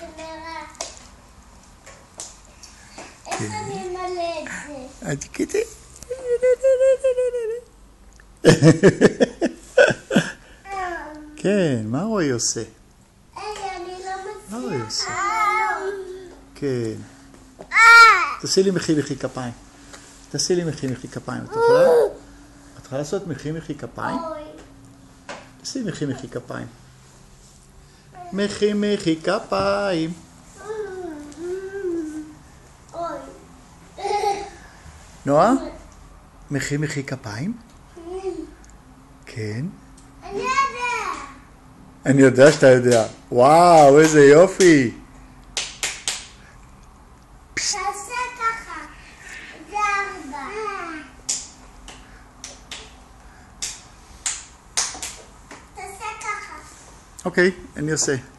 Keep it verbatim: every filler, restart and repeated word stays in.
איך אני אמלא את זה? אז כדי. כן, מה רועי עושה? היי, אני לא מה רועי עושה? מצליחה. כן. תעשי לי מחי מחי כפיים. תעשי לי מחי מחי כפיים. את יכולה? את יכולה לעשות מחי מחי כפיים? תעשי מחי מחי כפיים. מחי מחי כפיים. אוי. נועה? מחי מחי כפיים? כן. אני יודע. אני יודע שאתה יודע. וואו, איזה יופי. תעשה ככה. זה ארבע. תעשה ככה. אוקיי, אני עושה.